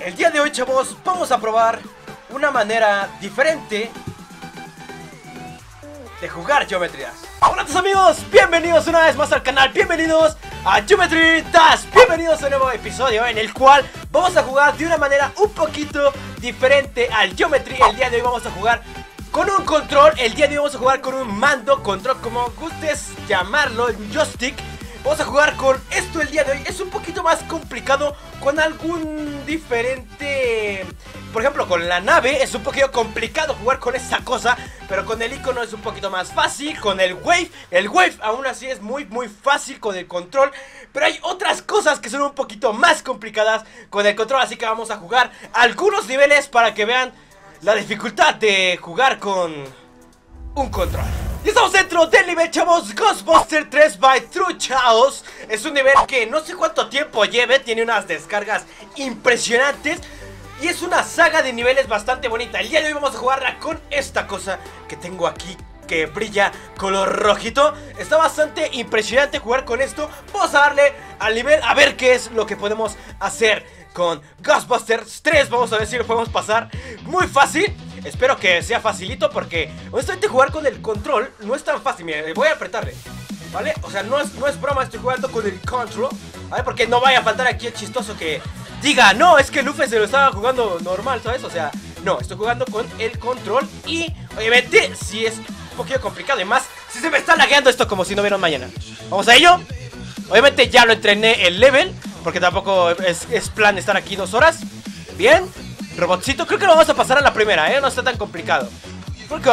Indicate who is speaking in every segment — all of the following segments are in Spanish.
Speaker 1: El día de hoy, chavos, vamos a probar una manera diferente de jugar Geometry Dash. Hola a todos amigos, bienvenidos una vez más al canal, bienvenidos a Geometry Dash, bienvenidos a un nuevo episodio en el cual vamos a jugar de una manera un poquito diferente al Geometry. El día de hoy vamos a jugar con un control, el día de hoy vamos a jugar con un mando, control, como gustes llamarlo, un joystick. Vamos a jugar con esto el día de hoy. Es un poquito más complicado con algún diferente. Por ejemplo, con la nave es un poquito complicado jugar con esa cosa, pero con el icono es un poquito más fácil. Con el wave aún así es muy fácil con el control. Pero hay otras cosas que son un poquito más complicadas con el control, así que vamos a jugar algunos niveles para que vean la dificultad de jugar con un control. Y estamos dentro del nivel, chavos, Ghostbusters 3 by True Chaos. Es un nivel que no sé cuánto tiempo lleve, tiene unas descargas impresionantes y es una saga de niveles bastante bonita. El día de hoy vamos a jugarla con esta cosa que tengo aquí, que brilla color rojito. Está bastante impresionante jugar con esto. Vamos a darle al nivel a ver qué es lo que podemos hacer con Ghostbusters 3. Vamos a ver si lo podemos pasar muy fácil. Espero que sea facilito porque honestamente jugar con el control no es tan fácil. Mira, voy a apretarle, ¿vale? O sea, no es broma, estoy jugando con el control, ¿vale? Porque no vaya a faltar aquí el chistoso que diga, no, es que Luffy se lo estaba jugando normal, ¿sabes? O sea, no, estoy jugando con el control y obviamente sí es un poquito complicado. Y más, si se me está lagueando esto como si no hubiera un mañana. Vamos a ello. Obviamente ya lo entrené el level, porque tampoco es plan estar aquí 2 horas. Bien. Robotcito, creo que lo vamos a pasar a la primera, no está tan complicado. Con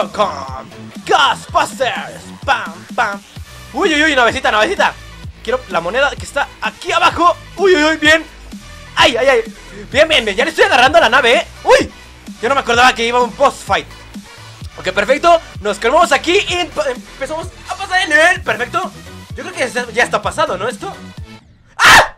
Speaker 1: Ghostbusters. Pam, pam. Uy, uy, uy, navecita. Quiero la moneda que está aquí abajo. Uy, uy, uy, bien. Ay, ay, ay. Bien, ya le estoy agarrando a la nave, Uy, yo no me acordaba que iba a un boss fight. Ok, perfecto, nos calmamos aquí y empezamos a pasar el nivel. Perfecto. Yo creo que ya está pasado, ¿no? Esto. ¡Ah!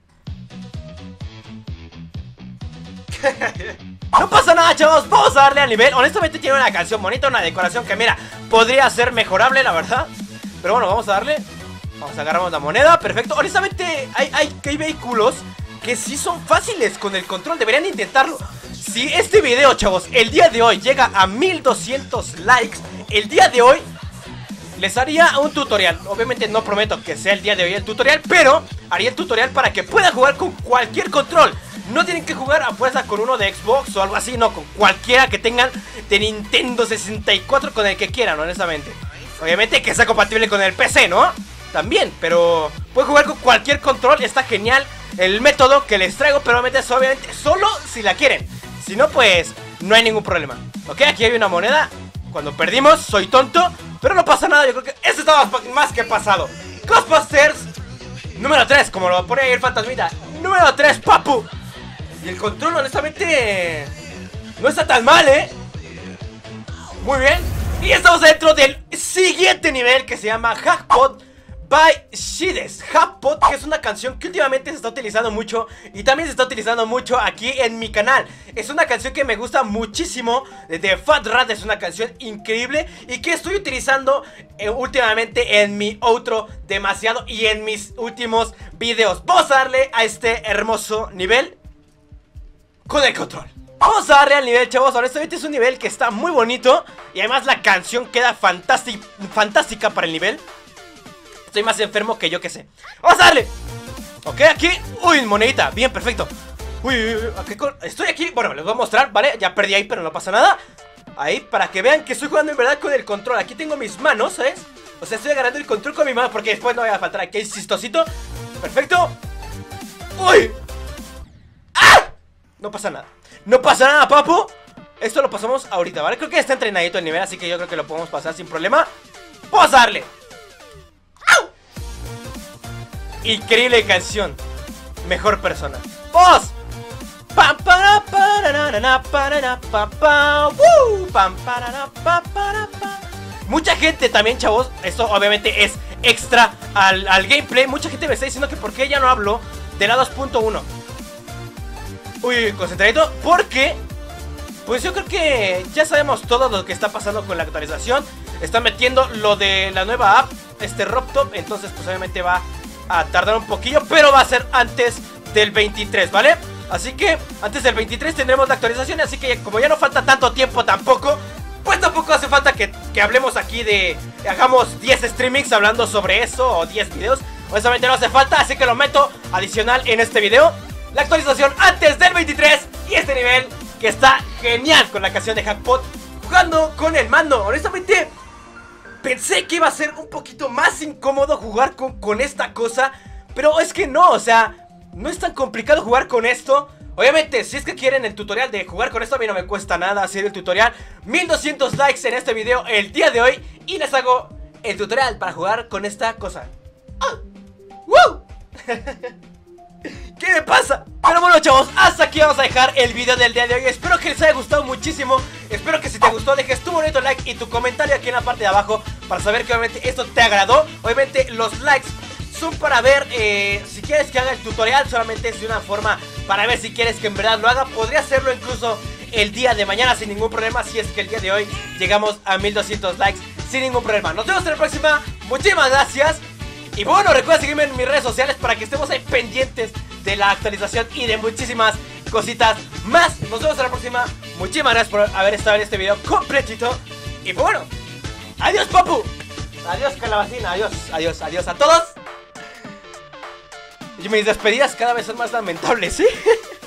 Speaker 1: No pasa nada, chavos, vamos a darle al nivel. Honestamente tiene una canción bonita, una decoración que mira, podría ser mejorable, la verdad. Pero bueno, vamos a darle. Vamos a agarramos la moneda, perfecto. Honestamente hay vehículos que sí son fáciles con el control, deberían intentarlo. Si este video, chavos, el día de hoy llega a 1200 likes, el día de hoy les haría un tutorial. Obviamente no prometo que sea el día de hoy el tutorial, pero haría el tutorial para que puedan jugar con cualquier control. No tienen que jugar a fuerza con uno de Xbox o algo así, no, con cualquiera que tengan de Nintendo 64, con el que quieran, honestamente. Obviamente que sea compatible con el PC, ¿no? También, pero pueden jugar con cualquier control, está genial el método que les traigo, pero obviamente solo si la quieren. Si no, pues no hay ningún problema. Ok, aquí hay una moneda. Cuando perdimos, soy tonto, pero no pasa nada, yo creo que eso estaba más que pasado. Ghostbusters número 3, como lo pone ahí el fantasmita. Número 3, papu. Y el control, honestamente, no está tan mal, Muy bien. Y estamos dentro del siguiente nivel, que se llama Jackpot by Shides. Jackpot, que es una canción que últimamente se está utilizando mucho y también se está utilizando mucho aquí en mi canal. Es una canción que me gusta muchísimo, de Fat Rat, es una canción increíble y que estoy utilizando últimamente en mi outro demasiado y en mis últimos videos. Vamos a darle a este hermoso nivel con el control. Vamos a darle al nivel, chavos. Honestamente es un nivel que está muy bonito y además la canción queda fantástica para el nivel. Estoy más enfermo que yo que sé. ¡Vamos a darle! Ok, aquí. Uy, monedita. Bien, perfecto. Uy, estoy aquí. Bueno, les voy a mostrar, ¿vale? Ya perdí ahí, pero no pasa nada. Ahí, para que vean que estoy jugando en verdad con el control. Aquí tengo mis manos, ¿sabes? O sea, estoy agarrando el control con mi mano porque después no voy a faltar. Aquí hay chistosito. Perfecto. ¡Uy! ¡Ah! No pasa nada. No pasa nada, papu. Esto lo pasamos ahorita, ¿vale? Creo que está entrenadito el nivel, así que yo creo que lo podemos pasar sin problema. ¡Vamos a darle! Increíble canción. Mejor persona. ¡Vos! ¡Pam, para, para, para, pam, pam! ¡Woo! ¡Pam, para, para, pa! Mucha gente también, chavos, esto obviamente es extra al gameplay. Mucha gente me está diciendo que por qué ya no hablo de la 2.1. Uy, concentradito. Porque pues yo creo que ya sabemos todo lo que está pasando con la actualización. Están metiendo lo de la nueva app, RobTop. Entonces pues obviamente va a tardar un poquillo, pero va a ser antes del 23, ¿vale? Así que antes del 23 tendremos la actualización. Así que como ya no falta tanto tiempo tampoco, pues tampoco hace falta que hablemos aquí de... hagamos 10 streamings hablando sobre eso o 10 videos. Honestamente no hace falta, así que lo meto adicional en este video. La actualización antes del 23 y este nivel que está genial con la canción de Jackpot jugando con el mando. Honestamente pensé que iba a ser un poquito más incómodo jugar con esta cosa, pero es que no, o sea, no es tan complicado jugar con esto. Obviamente, si es que quieren el tutorial de jugar con esto, a mí no me cuesta nada hacer el tutorial. 1200 likes en este video el día de hoy y les hago el tutorial para jugar con esta cosa. ¡Ah! ¡Woo! ¿Qué me pasa? Pero bueno, chavos, hasta aquí vamos a dejar el video del día de hoy. Espero que les haya gustado muchísimo. Espero que si te gustó dejes tu bonito like y tu comentario aquí en la parte de abajo para saber que obviamente esto te agradó. Obviamente los likes son para ver si quieres que haga el tutorial. Solamente es de una forma para ver si quieres que en verdad lo haga. Podría hacerlo incluso el día de mañana sin ningún problema, si es que el día de hoy llegamos a 1200 likes sin ningún problema. Nos vemos en la próxima. Muchísimas gracias. Y bueno, recuerda seguirme en mis redes sociales para que estemos ahí pendientes de la actualización y de muchísimas cositas más. Nos vemos en la próxima. Muchísimas gracias por haber estado en este video completito. Y bueno, adiós, papu. Adiós, calabacina. Adiós, adiós, adiós a todos. Y mis despedidas cada vez son más lamentables, ¿sí?